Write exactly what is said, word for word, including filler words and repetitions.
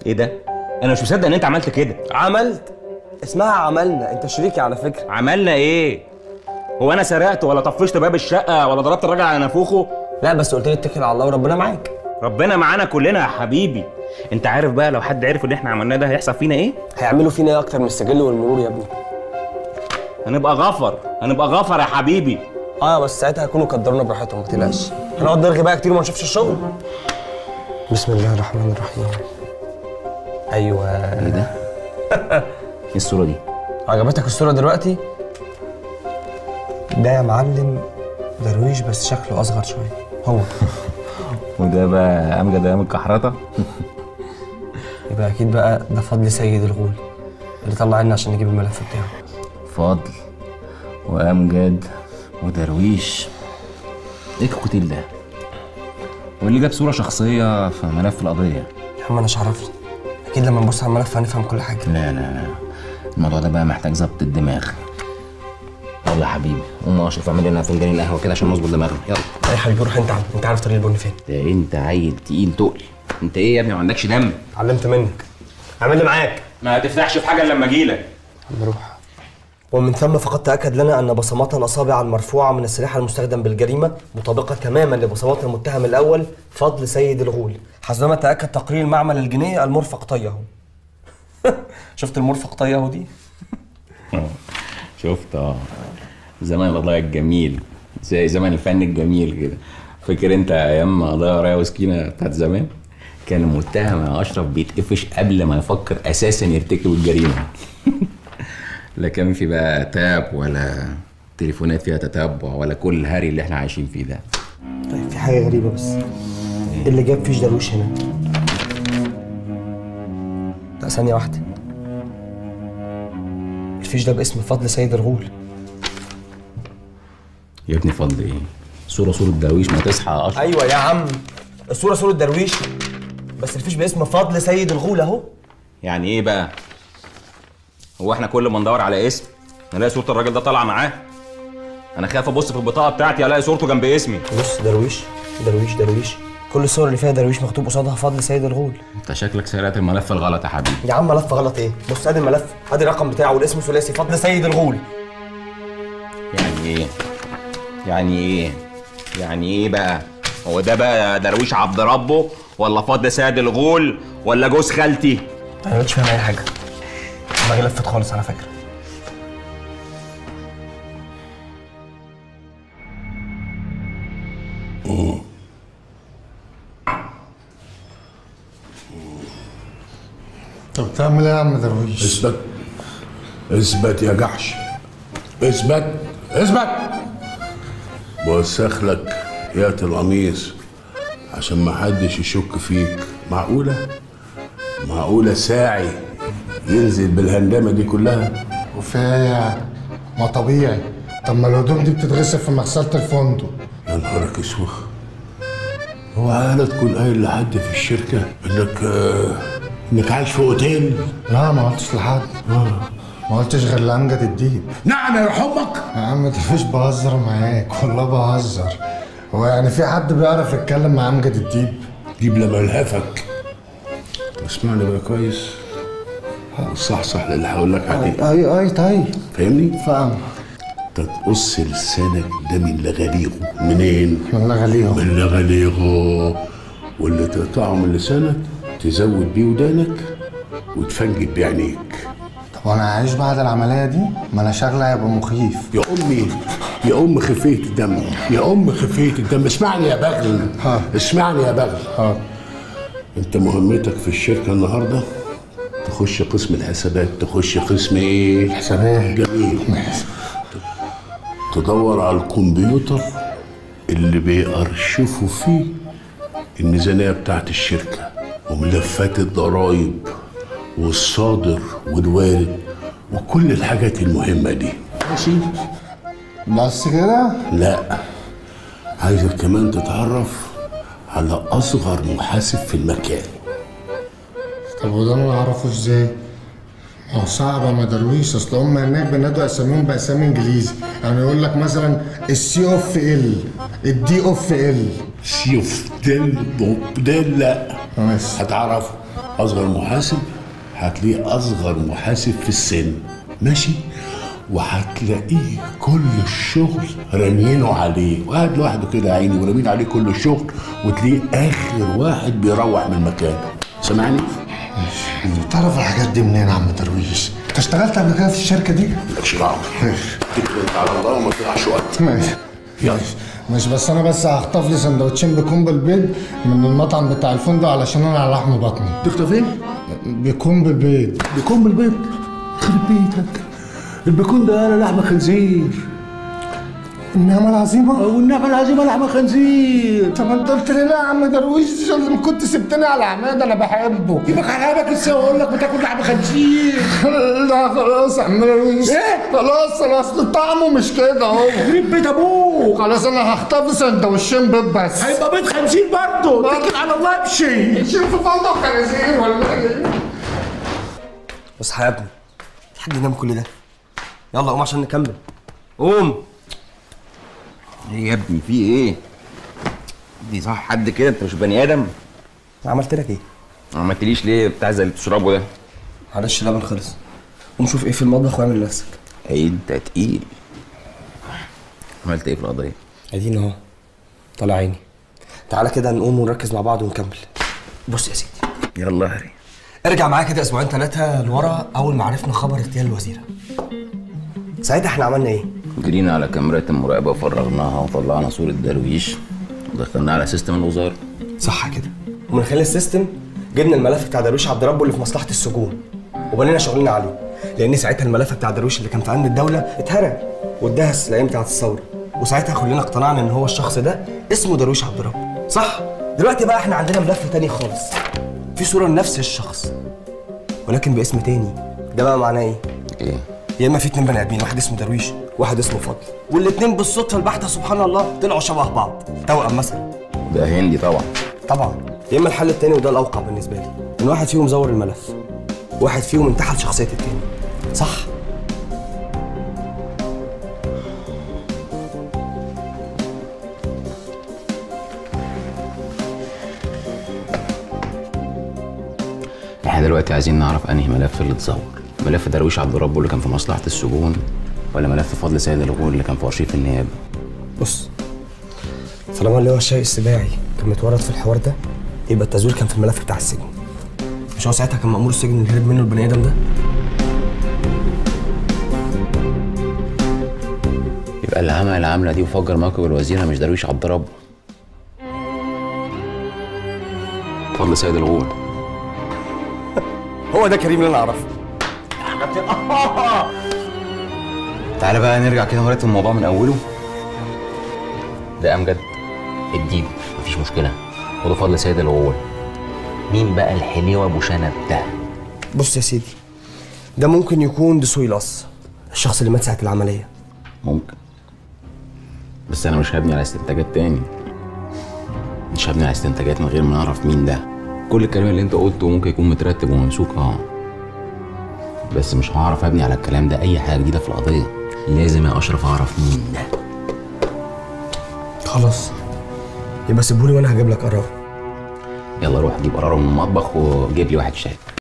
ايه ده؟ انا مش مصدق ان انت عملت كده. عملت؟ اسمها عملنا، انت شريكي على فكره. عملنا ايه؟ هو انا سرقت ولا طفشت باب الشقه ولا ضربت الراجل على نافوخه؟ لا بس قلت لي اتكل على الله وربنا معاك. ربنا معانا كلنا يا حبيبي. انت عارف بقى لو حد عرف ان احنا عملناه ده هيحصل فينا ايه؟ هيعملوا فينا ايه اكتر من السجل والمرور يا ابني؟ هنبقى غفر، هنبقى غفر يا حبيبي. اه بس ساعتها هيكونوا قدرونا براحتهم، ما تقلقش. هنقعد نرغي بقى كتير وما نشوفش الشغل. بسم الله الرحمن الرحيم. ايوه. ايه ده؟ ايه الصوره دي؟ عجبتك الصوره دلوقتي؟ ده يا معلم درويش بس شكله اصغر شويه. هو وده بقى امجد ايام الكحرطه. يبقى اكيد بقى ده فضل سيد الغول اللي طلع لنا عشان نجيب الملف بتاعه. فضل وامجد ودرويش. ايه الكوكتيل ده؟ واللي جاب صوره شخصيه في ملف القضيه؟ يا عم انا مش عارفني، اكيد لما نبص على الملف هنفهم كل حاجه. لا لا لا، الموضوع ده بقى محتاج ظبط الدماغ. يلا يا حبيبي قوم اشرف اعمل لنا فنجان القهوه كده عشان نظبط دماغنا. يلا يا حبيبي روح انت، انت عارف طريق البن فين. ده انت عيل تقيل تقل. انت ايه يا ابني ما عندكش دم؟ علمت منك. اعمل لي معاك. ما هتفتحش في حاجه الا لما اجيلك. نروح. ومن ثم فقد تأكد لنا أن بصمات الأصابع المرفوعة من السلاح المستخدم بالجريمة مطابقة تماما لبصمات المتهم الأول فضل سيد الغول، حسبما تأكد تقرير المعمل الجنائي المرفق طيه. شفت المرفق طيه دي؟ شفت اه. زمان القضايا الجميل زي زمان الفن الجميل كده. فاكر انت ايام قضايا رايه وسكينه بتاعت زمان؟ كان المتهم يا اشرف بيتقفش قبل ما يفكر اساسا يرتكب الجريمه. لا كان في بقى تاب ولا تليفونات فيها تتبع ولا كل الهري اللي احنا عايشين فيه ده. طيب في حاجه غريبه بس. ايه اللي جاب فيش درويش هنا؟ لا ثانيه واحده. الفيش ده باسم فضل سيد الغول. يا ابني فضل ايه؟ صوره صوره درويش ما تصحى يا اشرف. ايوه يا عم الصوره صوره درويش بس الفيش باسم فضل سيد الغول اهو. يعني ايه بقى؟ هو احنا كل ما ندور على اسم نلاقي صورة الراجل ده طالعة معاه؟ أنا خايف أبص في البطاقة بتاعتي ألاقي صورته جنب اسمي. بص درويش درويش درويش، كل الصور اللي فيها درويش مكتوب قصادها فضل سيد الغول. أنت شكلك سرقت الملف الغلط يا حبيبي. يا عم ملف غلط إيه؟ بص أدي الملف، أدي الرقم بتاعه والاسم ثلاثي فضل سيد الغول. يعني إيه؟ يعني إيه؟ يعني إيه بقى؟ هو ده بقى درويش عبد ربه ولا فضل سيد الغول ولا جوز خالتي؟ أنا مش فاهم أي حاجة. دماغي لفت خالص على فكرة. طب بتعمل ايه يا عم درويش؟ اثبت اثبت يا جحش، اثبت اثبت. بوسخ لك يات القميص عشان ما حدش يشك فيك. معقولة؟ معقولة ساعي ينزل بالهندامة دي كلها؟ وفيها ما طبيعي. طب ما الهدوم دي بتتغسل في مغسلة الفندق. يا نهارك اسود. هو عادة تكون قايل لحد في الشركة انك آه انك عايش في اوتيل؟ لا ما قلتش لحد. آه. ما قلتش غير لأمجد الديب. نعم يا حبك. يا عم درويش بهزر معاك والله بهزر. هو يعني في حد بيعرف يتكلم مع أمجد الديب؟ جيب لما الهفك. اسمعني بقى كويس وصحصح للي هقول لك عليه. اي اي طيب فاهمني؟ فاهم. تقص لسانك ده من لغاليغه. منين؟ من لغاليغه. من لغاليغه. واللي تقطعه من لسانك تزود بيه ودانك وتفنجد بيه عينيك. طب وانا عايش بعد العمليه دي؟ ما انا شغله هيبقى مخيف. يا امي يا ام خفيه الدم، يا ام خفيه الدم. اسمعني يا بغل. ها. اسمعني يا بغل. ها. انت مهمتك في الشركه النهارده تخش قسم الحسابات. تخش قسم ايه؟ الحسابات. جميل. تدور على الكمبيوتر اللي بيأرشفوا فيه الميزانية بتاعت الشركة وملفات الضرايب والصادر والوارد وكل الحاجات المهمة دي. ماشي؟ بس كده؟ لا، عايزك كمان تتعرف على أصغر محاسب في المكان. طب وده انا اعرفه ازاي؟ ما هو صعب يا مدرويش، اصل هم هناك بينادوا اساميهم باسامي انجليزي، يعني يقول لك مثلا السي اوف ال، الدي اوف ال. سي اوف ديل دوب ديل. لا ماشي هتعرفه. اصغر محاسب هتلاقيه اصغر محاسب في السن، ماشي؟ وهتلاقيه كل الشغل رامينه عليه، وقاعد لوحده كده يا عيني ورامين عليه كل الشغل، وتلاقيه اخر واحد بيروح من مكانه. سامعني؟ تعرف الحاجات دي منين يا عم درويش؟ انت اشتغلت قبل كده في الشركه دي؟ مالكش دعوه، اتكل انت على الله وما تضيعش وقت. ماشي يلا. مش بس انا بس هخطف لي سندوتشين بكم بالبيض من المطعم بتاع الفندق علشان انا على لحم بطني. تخطف ايه؟ بيكون بالبيض. بيكون بالبيض؟ يخرب بيتك، البيكون ده انا لحمه خنزير. النعمة العظيمة؟ والنعمة العظيمة لحمة خنزير. طب انت قلت لي لا يا عم درويش، لما كنت سبتني على عماد انا بحبه. يبقى حرامك ازاي واقول لك بتاكل لحمة خنزير؟ لا خلاص يا عم درويش. ايه؟ خلاص انا اصل طعمه مش كده اهو. يخرب بيت ابوك. خلاص انا هخطف لي سندوتشين بيض بس. هيبقى بيض خنزير برضه، اتكل على الله امشي. امشي في فندق خنازير ولا ايه؟ اصحى يا ابني، حد ينام كل ده؟ يلا قوم عشان نكمل. قوم. ايه يا ابني في ايه؟ دي صح حد كده؟ انت مش بني ادم؟ عملت لك ايه؟ ما عملتليش ليه بتاع زي اللي بتشربه ده؟ معلش اللبن خلص. قوم شوف ايه في المطبخ واعمل لنفسك. ايه انت تقيل. عملت ايه في القضيه؟ ادينا اهو طالع عيني. تعالى كده نقوم ونركز مع بعض ونكمل. بص يا سيدي، يلا هري. ارجع معايا كده اسبوعين ثلاثه لورا اول ما عرفنا خبر اغتيال الوزيره. ساعتها احنا عملنا ايه؟ جرينا على كاميرات المراقبه وفرغناها وطلعنا صوره درويش ودخلنا على سيستم الوزاره. صح كده. ومن خلال السيستم جبنا الملف بتاع درويش عبد ربه اللي في مصلحه السجون وبنينا شغلنا عليه، لان ساعتها الملف بتاع درويش اللي كان في امن الدوله اتهرب واتدهس الايام بتاعت الثوره، وساعتها كلنا اقتنعنا ان هو الشخص ده اسمه درويش عبد ربه. صح؟ دلوقتي بقى احنا عندنا ملف تاني خالص، في صوره لنفس الشخص ولكن باسم تاني. ده بقى معناه ايه؟ ايه؟ يا اما في اتنين بني ادمين، واحد اسمه درويش وواحد اسمه فضل، والاتنين بالصدفه البحته سبحان الله طلعوا شبه بعض، توأم مثلا. ده هندي طبعا. طبعا. يا اما الحل التاني وده الاوقع بالنسبه لي، ان واحد فيهم زور الملف، واحد فيهم انتحل شخصيه التاني. صح؟ احنا دلوقتي عايزين نعرف انهي ملف اللي اتزور، ملف درويش عبد ربه اللي كان في مصلحه السجون ولا ملف فضل سيد الغول اللي كان في ارشيف النيابه. بص، طالما اللي هو الشاي السباعي كان متورط في الحوار ده يبقى التزوير كان في الملف بتاع السجن. مش هو ساعتها كان مأمور السجن اللي هرب منه البني ادم ده؟ يبقى اللي عمل العمله دي وفجر موكب الوزيره مش درويش عبد ربه، فضل سيد الغول. هو ده كريم اللي انا اعرفه. تعالى بقى نرجع كده ونرتب الموضوع من اوله. ده امجد الديب مفيش مشكله، وده فضل سيد الغول. مين بقى الحليوه ابو شنب ده؟ بص يا سيدي، ده ممكن يكون دسويلاس، الشخص اللي مات ساعه العمليه. ممكن، بس انا مش هبني على استنتاجات تاني، مش هبني على استنتاجات من غير ما نعرف مين ده. كل الكلام اللي انت قلته ممكن يكون مترتب وممسوك اه، بس مش هعرف ابني على الكلام ده اي حاجه جديده في القضيه. لازم يا اشرف اعرف مين ده. خلاص يبقى سيبهولي وانا هجيب لك قرار. يلا روح جيب قراره من المطبخ وجيب لي واحد شاي.